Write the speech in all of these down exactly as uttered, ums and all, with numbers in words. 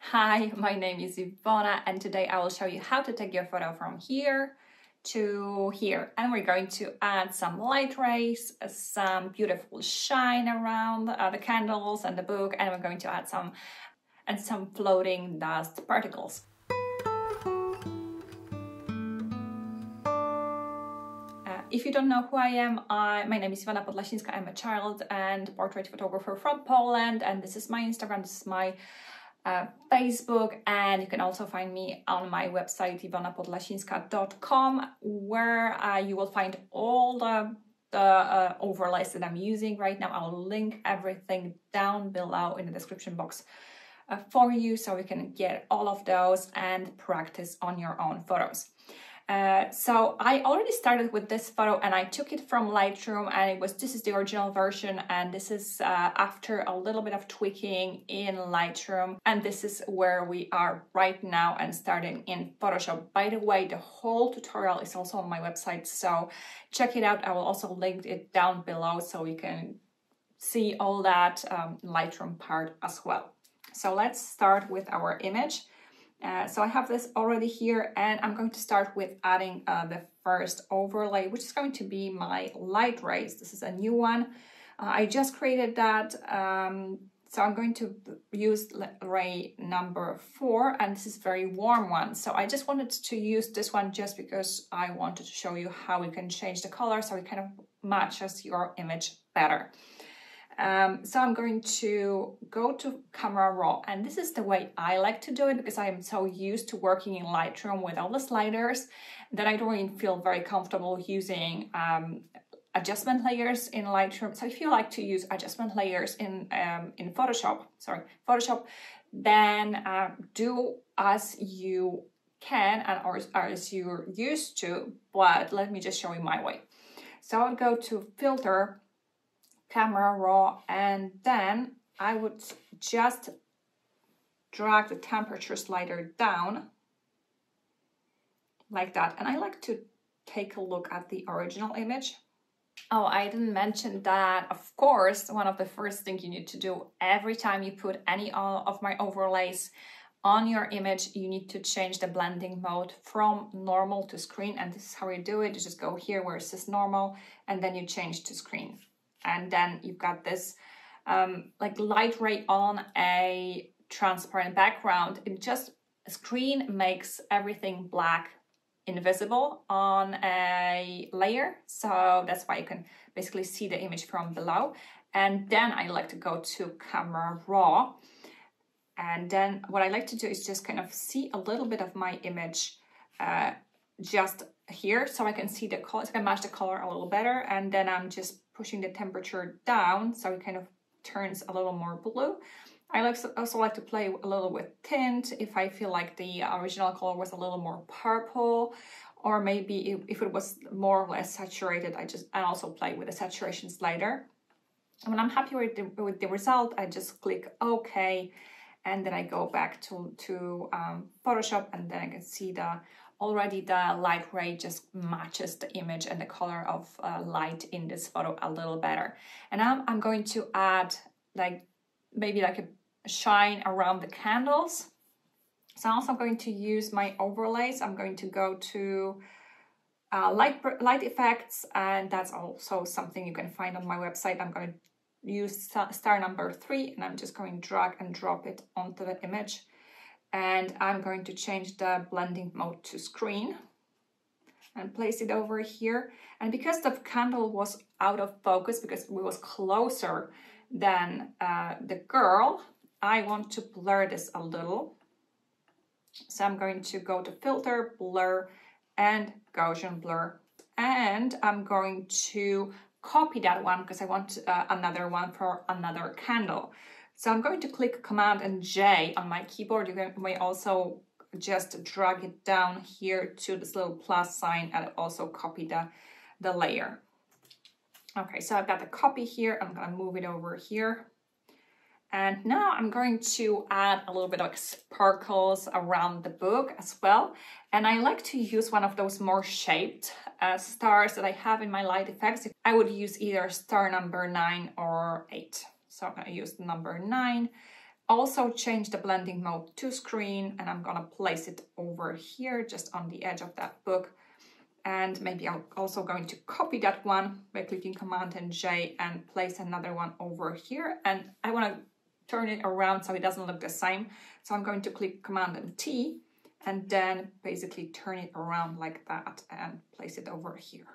Hi, my name is Iwona and today I will show you how to take your photo from here to here. And we're going to add some light rays, some beautiful shine around uh, the candles and the book, and we're going to add some and some floating dust particles. Uh, if you don't know who I am, I, my name is Iwona Podlasińska. I'm a child and portrait photographer from Poland, and this is my Instagram, this is my Uh, Facebook, and you can also find me on my website iwona podlasińska dot com, where uh, you will find all the, the uh, overlays that I'm using right now. I'll link everything down below in the description box uh, for you, so you can get all of those and practice on your own photos. Uh, so I already started with this photo and I took it from Lightroom, and it was this is the original version, and this is uh, after a little bit of tweaking in Lightroom, and this is where we are right now and starting in Photoshop. By the way, the whole tutorial is also on my website, so check it out. I will also link it down below so you can see all that um, Lightroom part as well. So let's start with our image. Uh, so I have this already here, and I'm going to start with adding uh, the first overlay, which is going to be my light rays. This is a new one. Uh, I just created that. Um, so I'm going to use ray number four, and this is a very warm one. So I just wanted to use this one just because I wanted to show you how you can change the color so it kind of matches your image better. Um, so I'm going to go to Camera Raw, and this is the way I like to do it because I am so used to working in Lightroom with all the sliders that I don't really feel very comfortable using um, adjustment layers in Lightroom. So if you like to use adjustment layers in um, in Photoshop, sorry, Photoshop, then uh, do as you can and or as you're used to. But let me just show you my way. So I'll go to Filter, Camera Raw, and then I would just drag the temperature slider down like that. And I like to take a look at the original image. Oh, I didn't mention that, of course, one of the first things you need to do every time you put any of my overlays on your image, you need to change the blending mode from normal to screen. And this is how you do it. You just go here where it says normal, and then you change to screen. And then you've got this um, like light ray on a transparent background. It just, screen makes everything black invisible on a layer. So that's why you can basically see the image from below. And then I like to go to Camera Raw. And then what I like to do is just kind of see a little bit of my image uh, just here, so I can see the color, so I can match the color a little better. And then I'm just pushing the temperature down so it kind of turns a little more blue. I like also like to play a little with tint if I feel like the original color was a little more purple, or maybe if, if it was more or less saturated, I just I also play with the saturation slider. And when I'm happy with the, with the result, I just click OK, and then I go back to, to um, Photoshop, and then I can see the already the light ray just matches the image and the color of uh, light in this photo a little better. And now I'm going to add like maybe like a shine around the candles. So I'm also going to use my overlays. I'm going to go to uh, light, light effects, and that's also something you can find on my website. I'm going to use star number three, and I'm just going to drag and drop it onto the image. And I'm going to change the blending mode to screen and place it over here. And because the candle was out of focus, because it was closer than uh, the girl, I want to blur this a little. So I'm going to go to Filter, Blur, and Gaussian Blur. And I'm going to copy that one because I want uh, another one for another candle. So I'm going to click Command and J on my keyboard. You can, may also just drag it down here to this little plus sign and also copy the, the layer. Okay, so I've got the copy here. I'm going to move it over here. And now I'm going to add a little bit of sparkles around the book as well. And I like to use one of those more shaped uh, stars that I have in my light effects. I would use either star number nine or eight. So I'm going to use the number nine also change the blending mode to screen, and I'm gonna place it over here, just on the edge of that book. And maybe I'm also going to copy that one by clicking Command and J and place another one over here. And I wanna turn it around so it doesn't look the same. So I'm going to click Command and T and then basically turn it around like that and place it over here.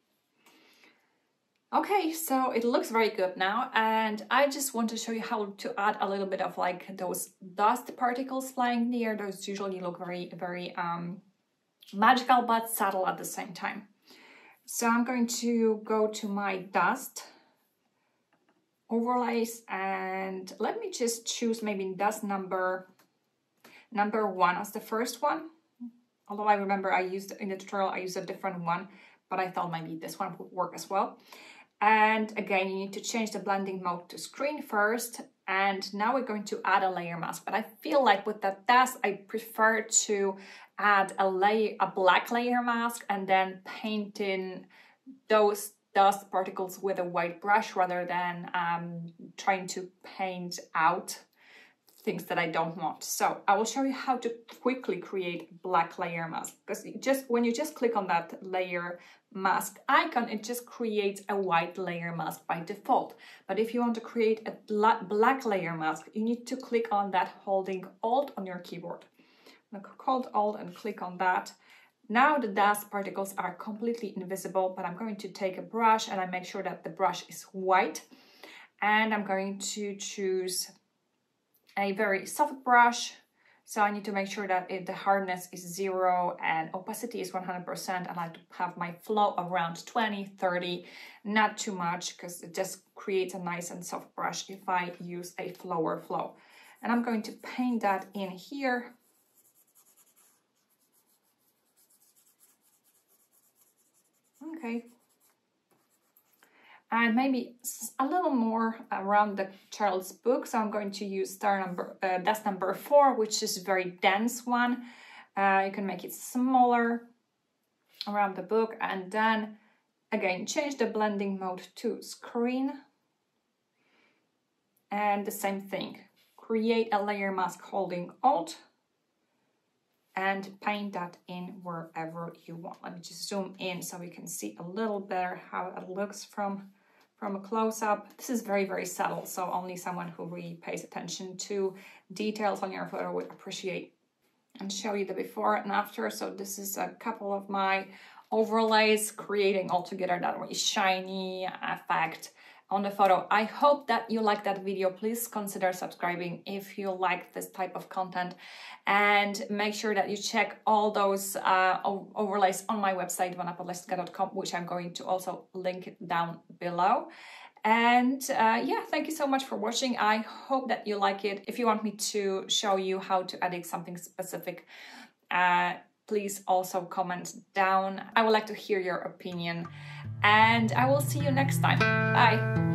Okay, so it looks very good now, and I just want to show you how to add a little bit of like those dust particles flying near. Those usually look very, very um, magical but subtle at the same time. So I'm going to go to my dust overlays, and let me just choose maybe dust number number one as the first one. Although I remember I used in the tutorial I used a different one, but I thought maybe this one would work as well. And again, you need to change the blending mode to screen first. And now we're going to add a layer mask. But I feel like with that dust, I prefer to add a layer, a black layer mask, and then paint in those dust particles with a white brush rather than um, trying to paint out things that I don't want. So I will show you how to quickly create black layer mask, because just when you just click on that layer mask icon, it just creates a white layer mask by default. But if you want to create a black layer mask, you need to click on that holding Alt on your keyboard. Hold Alt and click on that. Now the dust particles are completely invisible, but I'm going to take a brush and I make sure that the brush is white. And I'm going to choose a very soft brush. So I need to make sure that it, the hardness is zero and opacity is one hundred percent. I like to have my flow around twenty, thirty, not too much, because it just creates a nice and soft brush if I use a flower flow. And I'm going to paint that in here. Okay. And maybe a little more around the child's book. So I'm going to use star number, uh, dust number four, which is a very dense one. Uh, you can make it smaller around the book, and then again, change the blending mode to screen. And the same thing, create a layer mask holding Alt and paint that in wherever you want. Let me just zoom in so we can see a little better how it looks from From a close-up. This is very, very subtle, so only someone who really pays attention to details on your photo would appreciate. And show you the before and after. So this is a couple of my overlays, creating altogether that really shiny effect on the photo. I hope that you like that video. Please consider subscribing if you like this type of content, and make sure that you check all those uh, overlays on my website, iwona podleska dot com, which I'm going to also link down below. And uh, yeah, thank you so much for watching. I hope that you like it. If you want me to show you how to edit something specific, uh, please also comment down. I would like to hear your opinion, and I will see you next time. Bye.